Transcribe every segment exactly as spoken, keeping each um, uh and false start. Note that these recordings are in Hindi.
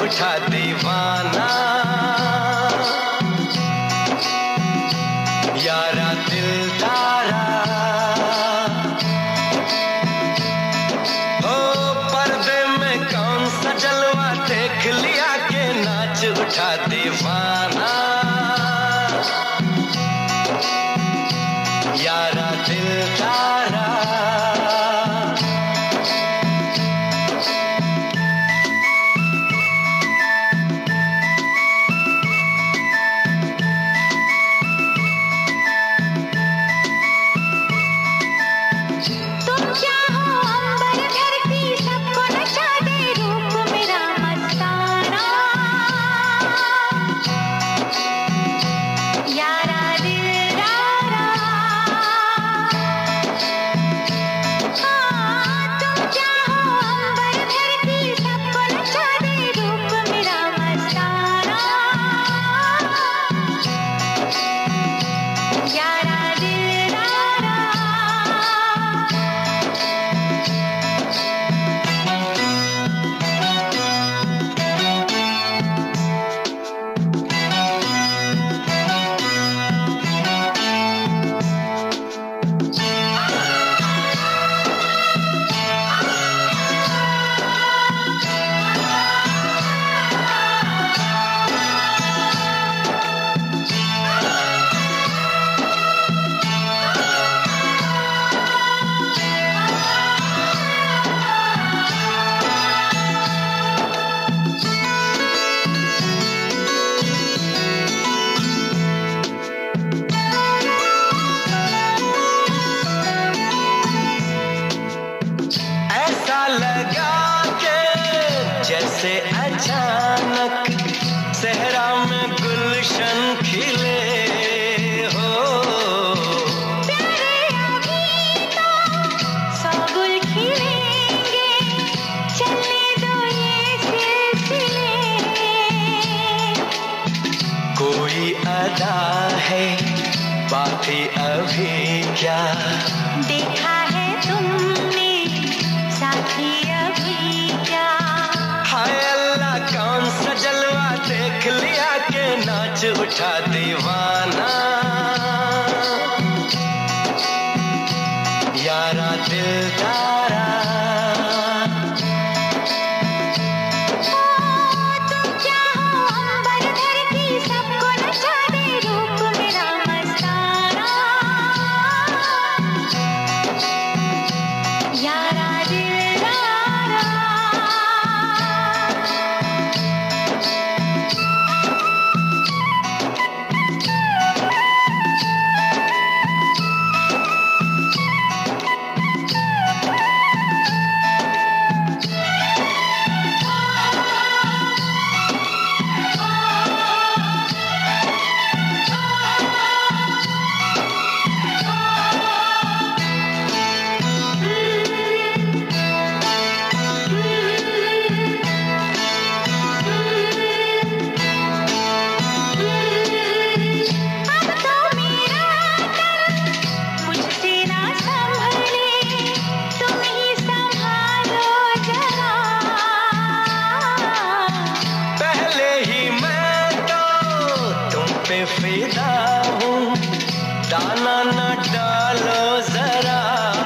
उठा दीवाना। यारा दिलदारा हो पर्दे में कौन सा जलवा देख लिया के नाच उठा दीवाना। यारा दिलदारा जैसे अचानक सहरा में गुलशन खिले हो। प्यारे अभी तो सौ गुल खिलेंगे, चलने दो ये सिलसिले। कोई अदा है बाकी अभी क्या देखा है तुमने साथी अभी क्या। हाय अल्लाह कौन सा जलवा देख लिया के नाच उठा दीवाना। यारा दिलदारा तुम चाहो अंबर धरती सबको नचा दे रूप मेरा मस्ताना। यारा दिलदारा फिदा हूँ, दाना न डालो जरा।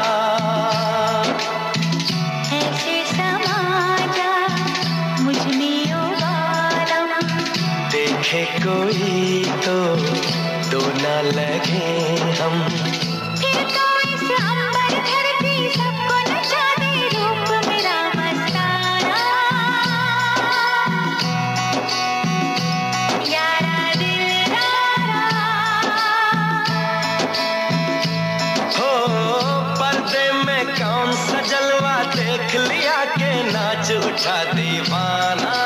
ऐसे समाजा मुझ में उबालम, देखे कोई तो दो न लगे हम। फिर तो इस अंबर धरती सबको नचा दे रूप मेरा मस्ताना। यारा कौन सा जलवा देख लिया के नाच उठा दीवाना।